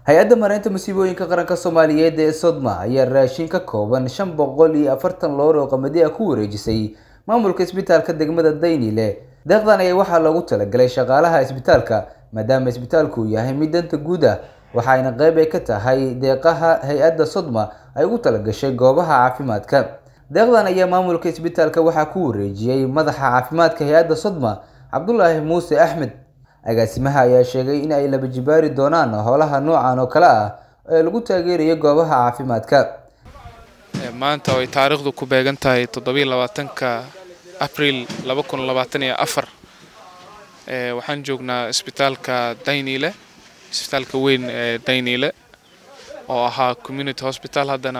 hay-adda maaraynta masiibooyinka qaranka Soomaaliyeed ee Sodma ayaa raashin ka kooban 540 loor oo qamadi ah ku wareejisay maamulka isbitaalka degmada Daynile. Deeqdan ayaa waxaa loogu talagalay shaqaalaha isbitaalka maadaama isbitaalku yahay mid danta guud ah, waxaana qayb ay ka tahay deeqaha hay-adda Sodma ay ugu talagashay goobaha caafimaadka. Deeqdan ayaa maamulka isbitaalka waxaa ku wareejiyay madaxa caafimaadka hay-adda Sodma Cabdullaahi Muuse Axmed. agaasimaha ayaa sheegay in ay laba jibaari doonaan howlaha noocan oo kale ah ee lagu taageerayo goobaha caafimaadka. maanta oo taariikhdu ku beegan tahay 27ka April 2024 waxaan joognaa isbitaalka Daynile, isbitaalka weyn ee Daynile oo ahaa community hospital haddana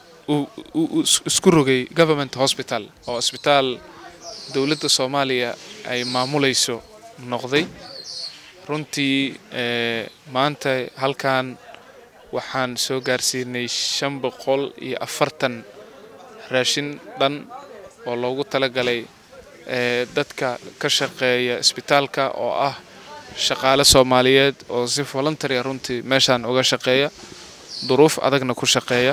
isku rogay government hospital oo isbitaal dawladda Soomaaliya ay maamulayso noqday. runtii maanta halkan waxaan soo gaarsiinay 540 raashin dhan oo loogu talagalay dadka ka shaqeeya isbitaalka oo ah shaqaale Soomaaliyeed oo si voluntary runtii meeshan uga shaqeeya duruuf adagna ku shaqeeya.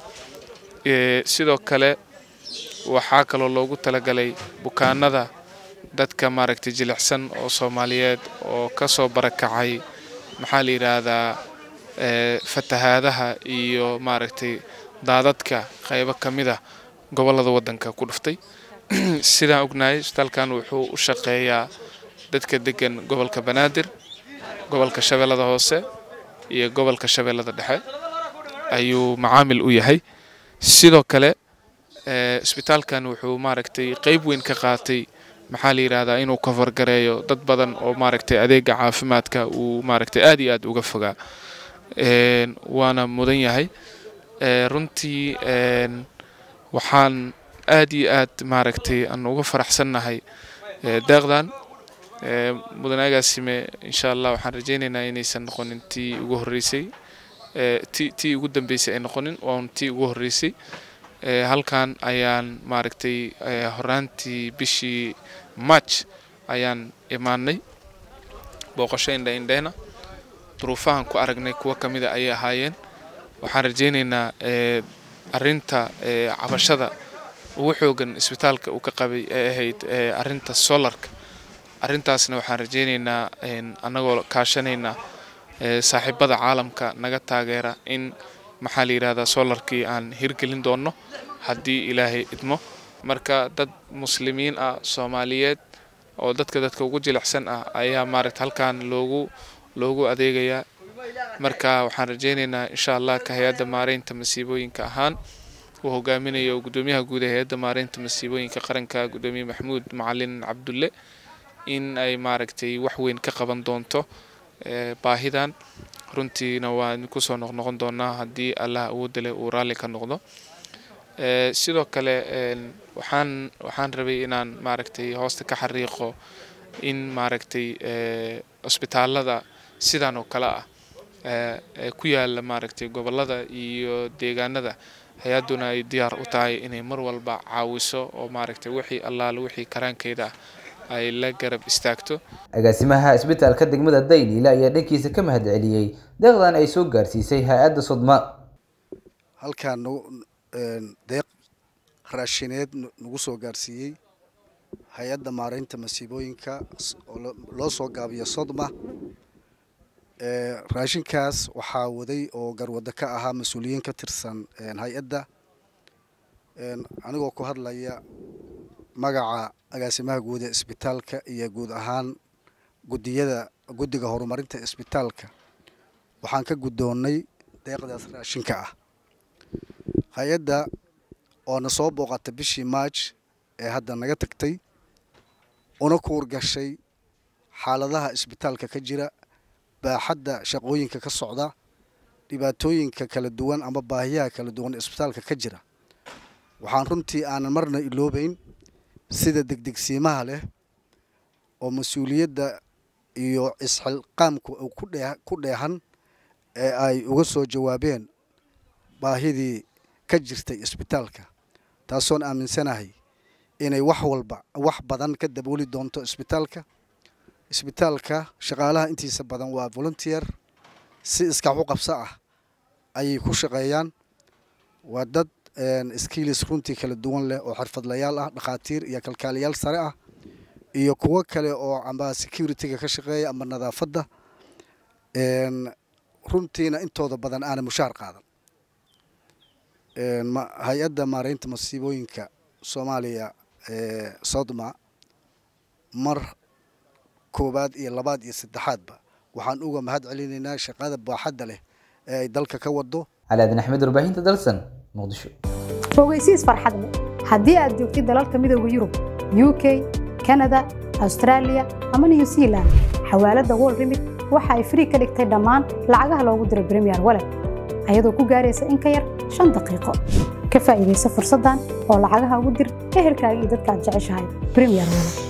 sidoo kale waxaa kaloo loogu talagalay bukaanada dadka maaragtay jilicsan oo Soomaaliyeed oo ka soo barakacay maxaa la yiraahdaa fatahaadaha iyo maaragtay daadadka qaybo kamid ah gobolada wadanka ku dhuftay. sidaan ognahay isbitaalkan wuxuu u shaqeeyaa dadka degan gobolka Banaadir, gobolka Shabeellada Hoose iyo gobolka Shabeellada Dhexe ayuu macaamil u yahay. sidoo kale isbitaalkan wuxuu maaragtay qayb weyn ka qaatay maxaa la yiraahdaa inuu ka fargareeyo dad badan oo maaragtay adeega caafimaadka uu maaragtay aad iyo aad uga fogaa waana mudan yahay. runtii waxaan aad iyo aad maaragtay aan uga faraxsanahay deeqdan mudanagaasime insha Allah waxaan rajaynaynaa inaysan noqonin tii ugu horeysay tii ugu dambeysay ay noqonin oo tii ugu horeysay. halkan ayaan maaragtay horaantii bishii March ayaan imaanay booqasho indheena duruufahan ku aragnay kuwa kamid ah ay ahaayeen. waxaan rajaynaynaa arinta cabashada ugu xoogan isbitaalka uu ka qabay ee ahayd arinta solarka. arintaasna waxaan rajaynaynaa anagoo kaashanayna saaxiibada caalamka naga taageera in maxaa la yiraahdaa solarkii aan hirgelin doono haddii Ilaahay idmo. marka dad muslimiin ah Soomaaliyeed oo dadka ugu jilicsan ah ayaa maaragtay halkan loogu adeegaya. marka waxaan rajaynaynaa insha Allah ka hay'adda maaraynta masiibooyinka ahaan uu hogaaminayo gudoomiyaha guud ee hay'adda maaraynta masiibooyinka qaranka gudoomiye Maxamuud Macalin Cabdulle in ay maaragtay wax weyn ka qaban doonto baahidan. runtiina waan ku soo noqon doonaa haddii Allah awood leh uu raali ka noqdo. sidoo kale waxaan rabay inaan maaragtay hoosta ka xariiqo in maaragtay isbitaalada sidan oo kale ah ku yaala maaragtay gobolada iyo deegaanada hay'aduna ay diyaar u tahay inay mar walba caawiso oo maaragtay wixii karaankeeda ay la garab istaagto. agaasimaha isbitaalka degmada Daynile ayaa dhankiisa ka mahad celiyay deeqdan ay soo gaarsiisay hay'adda Sodma. halkan deeq raashineed nagu soo gaarsiiyay hay'adda maaraynta masiibooyinka oo loo soo gaabiyo Sodma. raashinkaas waxaa waday oo garwada ka ahaa mas'uuliyiin ka tirsan hay'adda anigoo ku hadlaya magaca agaasimaha guud ee isbitaalka iyo guud ahaan guddiga horumarinta isbitaalka waxaan ka gudoonay deeqdaas raashinka ah. hay'adda oo na soo booqatay bishii March ee hadda naga tagtay una ku wargashay xaaladaha isbitaalka ka jira, baaxadda shaqooyinka ka socda, dhibaatooyinka kala duwan ama baahiyaha kala duwan isbitaalka ka jira. waxaan runtii aanan marna iloobayn sida degdegsiimaha leh oo mas'uuliyadda iyo isxilqaamku ku dheehan ee ay uga soo jawaabeen baahidii ka jirtay isbitaalka, taasoon aaminsanahay inay wax badan ka dabooli doonto isbitaalka. shaqaalaha intiisa badan waa volunteer si iska u qabso ah ayay ku shaqeeyaan waa dad skills runtii kala duwan leh oo xirfadlayaal ah dhaqaatiir iyo kalkaaliyaal sare ah iyo kuwa kale oo amba security-ga ka shaqeeya ama nadaafadda runtiina intooda badan aan mushaar qaadan hay-adda maareynta masiibooyinka Soomaaliya Sodma mar koobaad iyo labaad iyo saddexaadba waxaan uga mahad celinaynaa shaqada baaxadda leh ee ay dalka ka wado. Calaadin Axmed, warbaahinta Dalsan, Muqdisho. Fogeysiis farxad leh haddii aad joogtid dalalka midowga Yurub, UK, Canada, Australia ama New Zealand, xawaalada World Remit waxa ay free ka dhigtay dhammaan lacagaha loogu diro Premier Wallet ayadoo ku gaaraysa in ka yar 5 daqiiqo. Ka faa'iidayso fursaddan oo lacagaha ugu dir ehelkaaga iyo dadka aad jeceshahay Premier Wallet.